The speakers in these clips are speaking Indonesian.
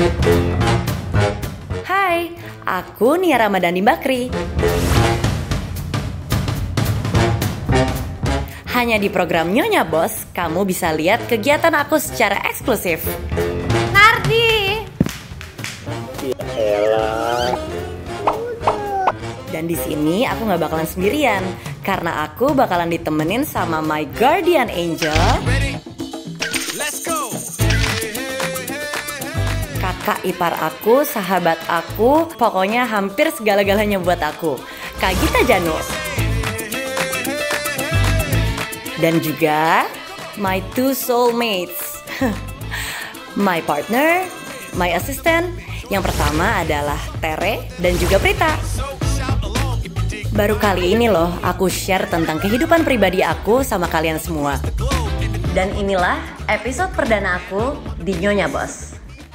Hai, aku Nia Ramadhani Bakri. Hanya di program Nyonya Bos, kamu bisa lihat kegiatan aku secara eksklusif. Nardi! Dan di sini aku nggak bakalan sendirian, karena aku bakalan ditemenin sama my guardian angel, kakak ipar aku, sahabat aku, pokoknya hampir segala-galanya buat aku, Kak Gita Janus. Dan juga my two soulmates, my partner, my assistant. Yang pertama adalah Tere dan juga Prita. Baru kali ini loh aku share tentang kehidupan pribadi aku sama kalian semua. Dan inilah episode perdana aku di Nyonya Bos.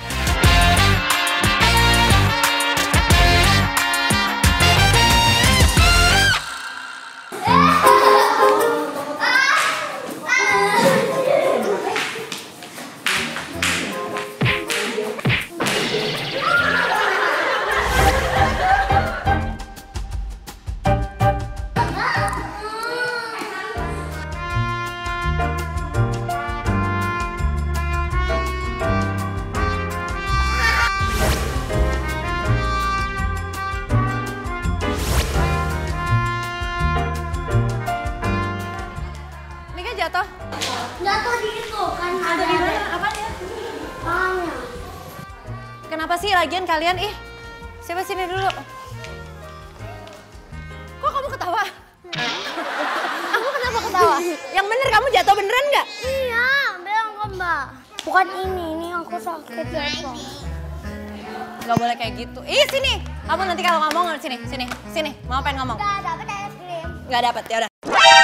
Jatuh? Jatuh di situ kan. Ada di mana? Apanya? Palanya. Kenapa sih lagian kalian? Siapa sini dulu? Kok kamu ketawa? Kamu kenapa ketawa? Yang bener kamu jatuh beneran nggak? Iya, bilang ke Mbak. Bukan ini aku sakit jatuh. Nggak boleh kayak gitu. Sini. Kamu nanti kalau ngomong sini. Mau pengen ngomong? Nggak dapet es krim. Nggak dapet, ya udah.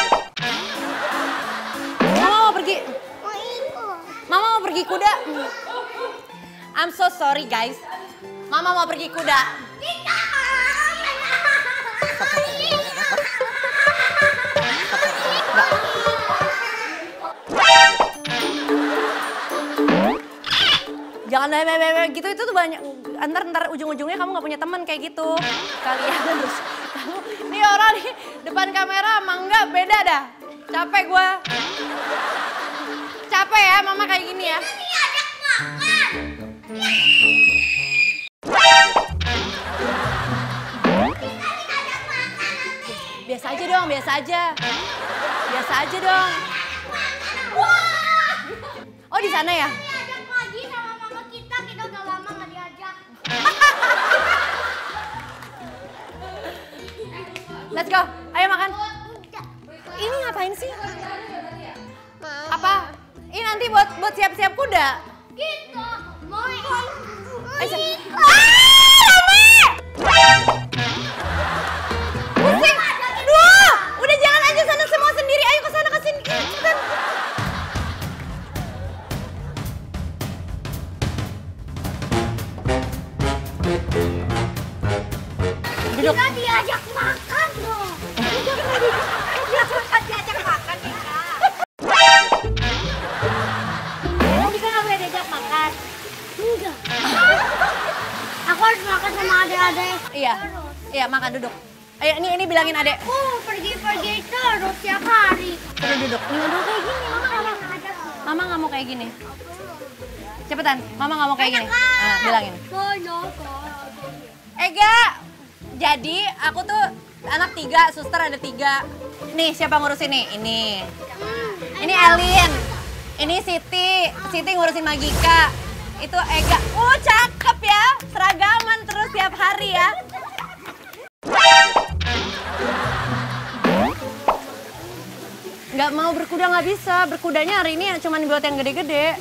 Mama mau pergi kuda. I'm so sorry guys. Mama mau pergi kuda. Jangan gitu, itu tuh banyak. Ntar ujung-ujungnya kamu nggak punya teman kayak gitu. Kalian terus kamu nih orang nih depan kamera emang nggak beda dah. Capek gue. Capek ya mama kayak gini ya. Ini ajak makan. Biasa aja dong, biasa aja. Biasa aja dong. Oh di sana ya? Diajak lagi sama mama kita udah lama nggak diajak. Let's go, ayo makan. Ini ngapain sih? Apa? Ini nanti buat siap-siap kuda. Gitu. Mau pusing. Aduh, udah jalan aja sana semua sendiri. Ayo ke sana ke sini. Cepetan. Duduk. Kita diajak makan dong. Diajak makan nih Kak. Tadi kan aku diajak makan. Enggak. Aku harus makan sama adik-adik. Iya makan duduk. Ayo ini bilangin adek. Pergi terus tiap hari. Terus duduk. Nggak mau kayak gini, Mama nggak mau kayak gini. Cepetan, mama nggak mau kayak gini. Nah, bilangin. Ega, jadi aku tuh anak 3, suster ada 3. Nih siapa ngurusin nih? Ini Elin. Ini Siti ngurusin Magika. Itu Ega. Cakep ya, seragaman terus tiap hari ya. Nggak mau berkuda nggak bisa, berkudanya hari ini cuma buat yang gede-gede.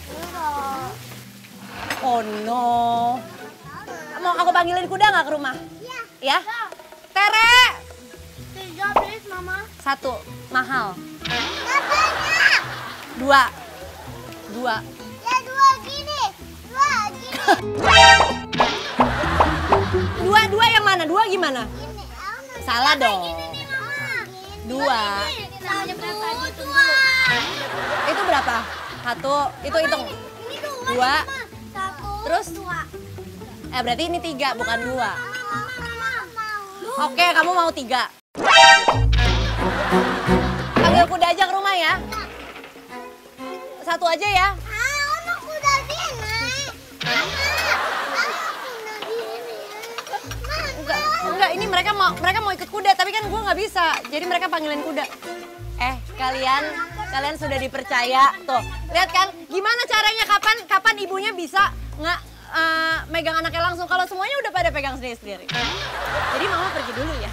Oh no. Mau aku panggilin kuda nggak ke rumah? Iya. Ya? Tere! 3 please mama. 1, mahal. Katanya. 2. Ya 2 gini. 2 gini. 2 yang mana? 2 gimana? Gini. Salah dong. Gini nih mama. 2. 1, 2. Itu berapa? 1, itu hitung. Ini 2. 1, Terus? Berarti ini 3, bukan 2. Oke, kamu mau 3. Panggil kuda aja ke rumah ya. 1 aja ya. Enggak, ini mereka mau ikut kuda, tapi kan gue nggak bisa. Jadi mereka panggilin kuda. Kalian sudah dipercaya. Tuh, lihat kan? Gimana caranya? Kapan ibunya bisa nggak megang anaknya langsung? Kalau semuanya udah pada pegang sendiri-sendiri. Jadi mama pergi dulu ya.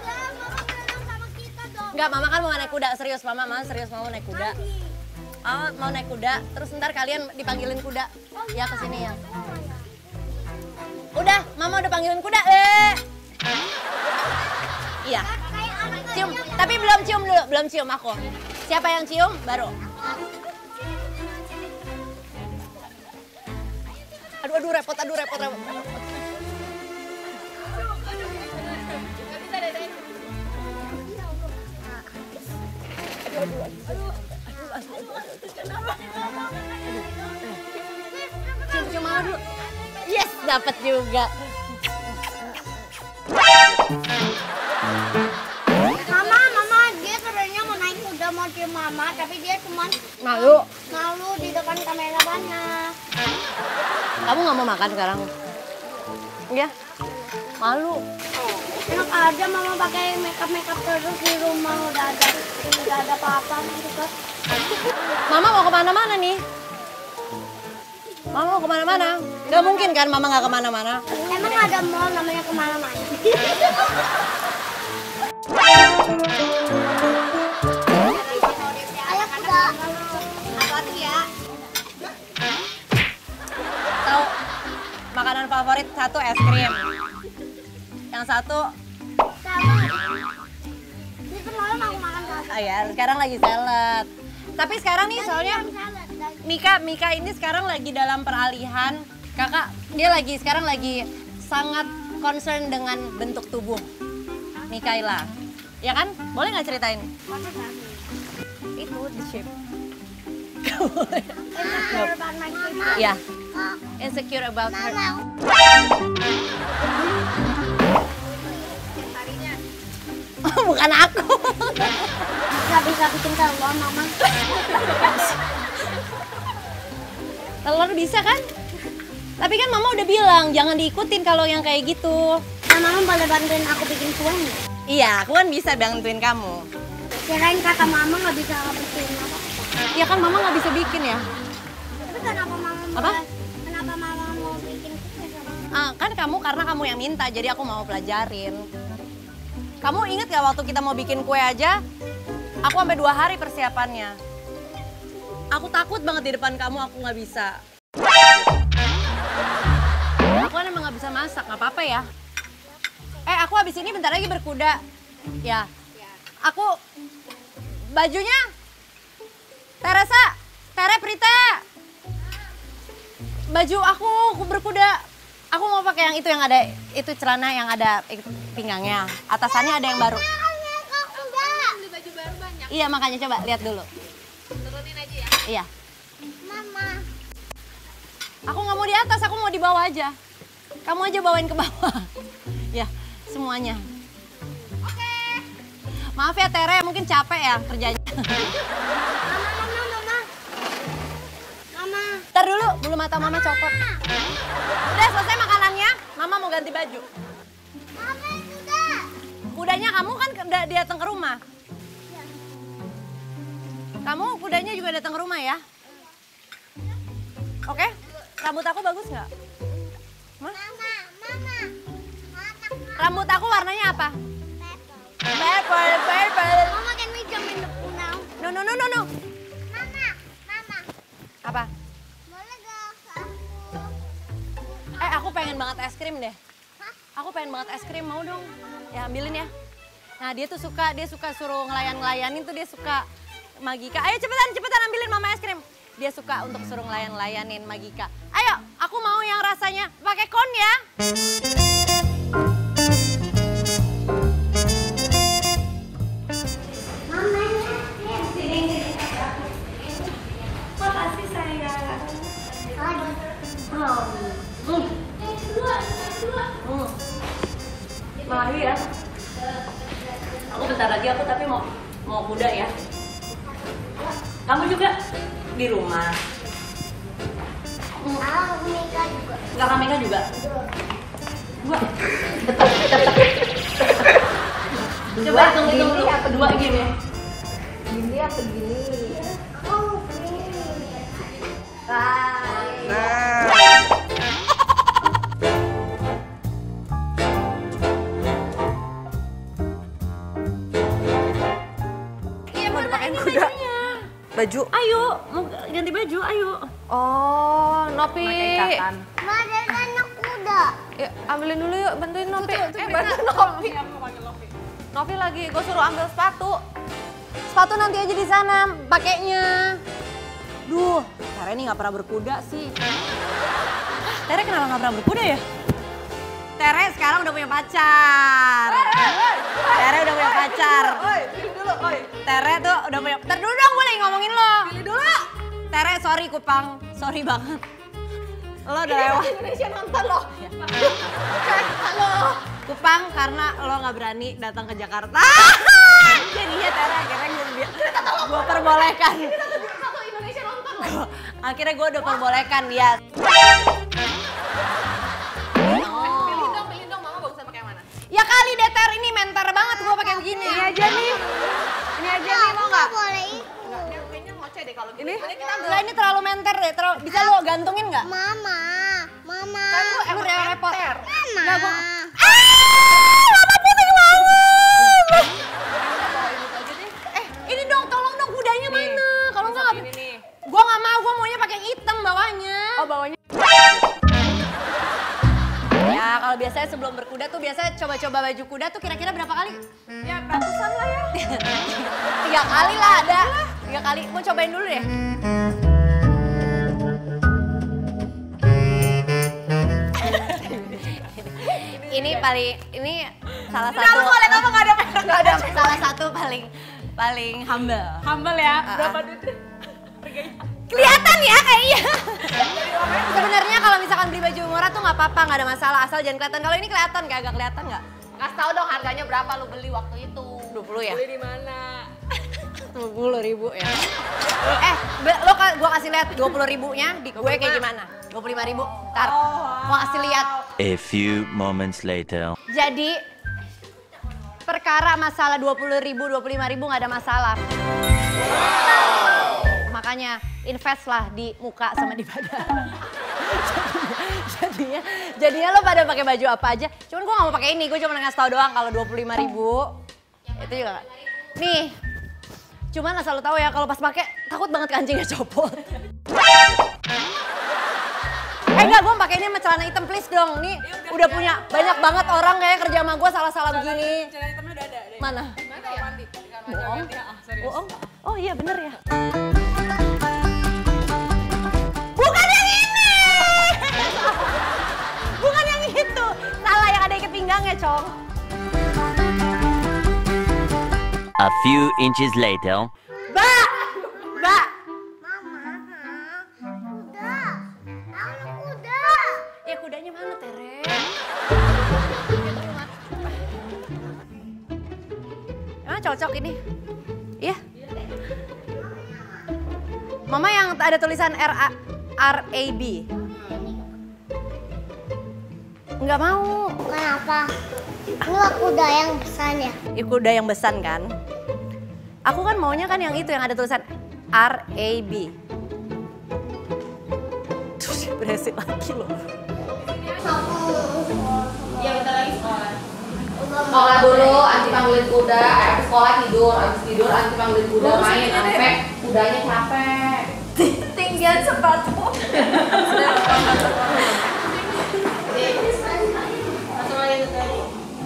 Enggak, mama kan mau naik kuda. Serius, mama serius mau naik kuda. Mau naik kuda, terus ntar kalian dipanggilin kuda. Ya, kesini ya. Udah, mama udah panggilin kuda. Iya. Cium, tapi belum cium dulu, belum cium aku. Siapa yang cium, baru. Aduh, repot. Cium mama dulu. Yes, dapat juga. Mama, dia sebenarnya mau naik kuda mau cium mama, tapi dia cuma Malu di depan kamera banyak. Kamu nggak mau makan sekarang? Iya? Malu. Enak aja mama pakai makeup terus di rumah udah ada apa-apa gitu. Mama mau kemana-mana nih? Mama mau kemana-mana? Gak mungkin kan mama nggak kemana-mana? Emang ada mall namanya kemana-mana? Ayo kuda. Hati ya. Tahu makanan favorit satu es krim. Yang satu, Sama. Ini semalam aku makan salad. ya sekarang lagi salad. Tapi sekarang nih soalnya Salad. Mika ini sekarang lagi dalam peralihan. Kakak, dia sekarang lagi sangat concern dengan bentuk tubuh Mikaela. Ya kan? Boleh nggak ceritain? Itu the shape. Insecure about my shape. Ya, insecure about her. Bukan aku. Gak bisa bikin telur mama. Telur bisa kan? Tapi kan mama udah bilang jangan diikutin kalau yang kayak gitu. Nah, mama boleh bantuin aku bikin kue nggak? Iya, aku kan bisa bantuin kamu. Kirain kata mama nggak bisa bikin apa-apa. Ya kan mama nggak bisa bikin ya. Tapi kenapa mama Apa? Kenapa mama mau bikin kue sama? Kan karena kamu yang minta, jadi aku mau pelajarin. Kamu inget gak waktu kita mau bikin kue aja, aku sampai 2 hari persiapannya. Aku takut banget di depan kamu, aku nggak bisa. Aku kan emang nggak bisa masak, nggak apa-apa ya. Aku habis ini bentar lagi berkuda. Ya. Aku bajunya Tere Prita. Baju aku berkuda. Aku mau pakai yang itu yang ada itu celana yang ada pinggangnya. Atasannya ada yang baru. Beli baju baru banyak. Iya, makanya coba lihat dulu. Turunin aja ya. Iya. Mama. Aku nggak mau di atas, aku mau di bawah aja. Kamu aja bawain ke bawah. Ya, semuanya. Oke. Maaf ya Tere, mungkin capek ya kerjanya. Mama. Ntar dulu, bulu mata mama copot. Udah selesai makanannya, mama mau ganti baju. Mama sudah. Kudanya kamu kan udah datang ke rumah. Kamu kudanya juga datang ke rumah ya? Oke? Rambut aku bagus nggak? Mama. Rambut aku warnanya apa? Purple. Purple. Mama, can we jump in the pool now? No. Mama. Apa? Boleh gak aku? Aku pengen banget es krim deh. Aku pengen banget es krim, mau dong. Ya ambilin ya. Nah dia suka suruh ngelayanin tuh dia suka Magika. Ayo cepetan ambilin mama es krim. Dia suka untuk suruh ngelayanin Magika. Ayo, aku mau yang rasanya pakai kon ya. Makasih sayang. Lari ya. Aku bentar lagi tapi mau kuda ya. Kamu juga di rumah. Mika juga. Kakak Mika juga. Dua. Coba hitung dulu. Dua gini. Gini apa gini? Oh, ini. Iya, mau dipakein kuda. Baju. Ayo, mau ganti baju, ayo. Oh, Nopi. Ma, ada anak kuda. Ya, ambilin dulu yuk, bantuin Nopi. Bantuin Nopi. Nopi lagi, gue suruh ambil sepatu. Sepatu nanti aja di sana pakainya. Duh, Tere ini nggak pernah berkuda sih. Tere kenapa nggak pernah berkuda ya? Tere sekarang udah punya pacar. Tere udah punya pacar. Tere tuh udah punya. Ntar dulu dong, gue lagi ngomongin lo. Pilih dulu. Tere, sorry Kupang, sorry banget. Lo udah lewat. Indonesia nonton lo. Halo. Kupang, karena lo nggak berani datang ke Jakarta. Jadinya Tere akhirnya gue perbolehkan. Satu Indonesia nonton lo. Akhirnya gue udah perbolehkan dia. Pilih dong, mama bagusan pakai mana? Ya kali deh Ter, ini mentor banget gue pakai begini. Ini aja nih. Ini aja nih, mau nggak? Boleh ikut. Kayaknya ngoceh deh kalau ini. Enggak, ini terlalu menter deh. Bisa lo gantungin nggak? Mama. Kan lu emang repot. Mama. Nggak, gua... Mama pusing banget. Ini dong, tolong dong kudanya mana? Kalau nggak ini. Gua nggak mau, gua maunya pakai yang hitam bawahnya. Oh, bawahnya. Ya, kalau biasanya sebelum berkuda tuh biasanya coba-coba baju kuda tuh kira-kira berapa kali? Ya, ratusan lah ya. 3 kali lah ada. 3 kali. Mau cobain dulu deh. Ini salah satu. Nggak ada. Salah satu paling humble. Humble ya. Berapa duit? Kelihatan ya kayaknya. Sebenarnya kalau misalkan beli baju murah tuh nggak apa-apa, nggak ada masalah asal jangan kelihatan. Kalau ini kelihatan, kagak kelihatan nggak? Kasih tahu dong harganya berapa lu beli waktu itu? 20 ya? Beli di mana? 20.000 ya. Gua kasih lihat 20.000-nya di gue kayak gimana? 25.000. Ntar gua kasih lihat. A few moments later. Jadi perkara masalah 20.000, 25.000 nggak ada masalah. Makanya invest lah di muka sama di badan. jadinya lo pada pakai baju apa aja. Cuman gue gak mau pakai ini, gue cuma ngasih tau doang kalau 25.000 itu juga. Nih, cuman asal lo tahu ya kalau pas pakai takut banget kancingnya copot. Enggak, gue pakai ini sama celana hitam please dong. Nih udah punya banyak banget orang kayak kerja sama gue salah-salah begini. Celana hitamnya udah ada. Mana? Bohong. Bohong. Oh iya bener ya. Bukan yang ini. Bukan yang itu. Salah, yang ada ikat pinggangnya, Cong. A few inches later. Mbak. Mama. Kuda. Anak kuda. Ya kudanya mana, Tere? Emang cocok ini? Iya. Mama yang ada tulisan RAB. Enggak mau. Kenapa? Ini kuda yang besar ya? Ya kuda yang besan kan. Aku kan maunya kan yang itu yang ada tulisan RAB. Terus beresik lagi loh. Iya, bentar lagi sekolah. Sekolah dulu, Anti panggilin kuda, habis sekolah tidur, Anti panggilin kuda main sampai kudanya capek. Tinggal sepatu. Masuk lagi ke tadi.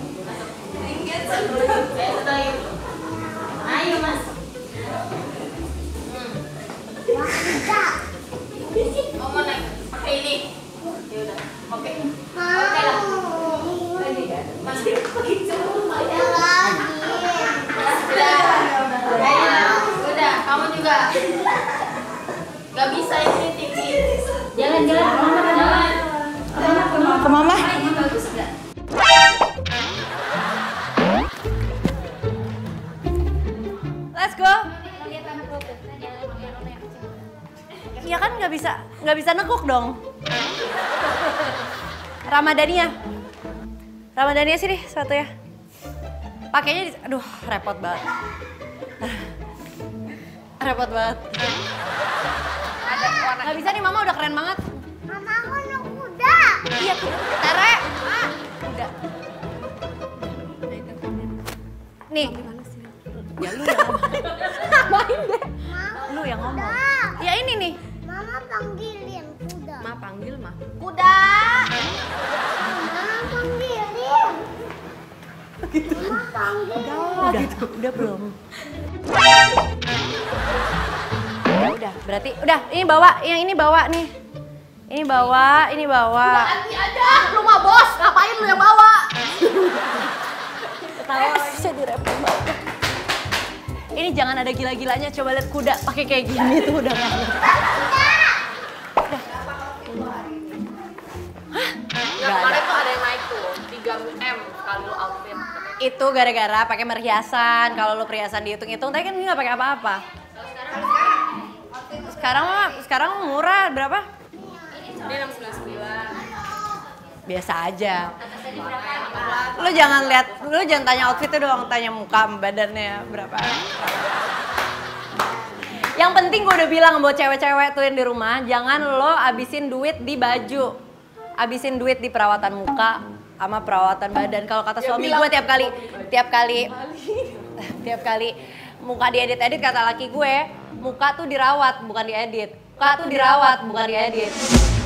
Ayo mas. Oh mau naik pakai ini. Ya udah, oke. Oke lah. Masih pakai udah, kamu juga. Gak bisa ini tinggi. Jalan. Ke mama. Ini bagus enggak? nggak bisa nekuk dong. Ramadhania sini satu ya. Pakainya aduh repot banget. Repot banget. Nggak bisa nih, Mama udah keren banget. Mama aku anak kuda. Iya, Tere. Udah. Nih. Ya lu yang ngomong. Main deh. Lu yang ngomong. Ya ini nih. Mama panggilin kuda. Ma panggil mah. Kuda. Mama panggilin. Mama panggilin. Udah belum? Udah, berarti udah ini bawa, yang ini bawa nih. Ini bawa. Ganti aja, lu mah bos, ngapain lu yang bawa? Ketawa jadi repot banget. Ini jangan ada gila-gilanya, coba lihat kuda pakai kayak gini tuh udah nggak. Kemarin tuh ada yang naik tuh, 3M sekali lu outfit. Itu gara-gara pakai perhiasan. Kalau lu perhiasan dihitung-hitung, tadi kan nggak pakai apa-apa. Sekarang murah berapa? Ini 699. Biasa aja. Lu jangan tanya outfitnya doang, tanya muka badannya berapa. Yang penting gue udah bilang buat cewek-cewek tuh yang di rumah, jangan lo abisin duit di baju, abisin duit di perawatan muka sama perawatan badan. Kalau kata suami gue tiap kali muka diedit-edit, kata laki gue, muka tuh dirawat bukan diedit. Muka tuh dirawat bukan diedit.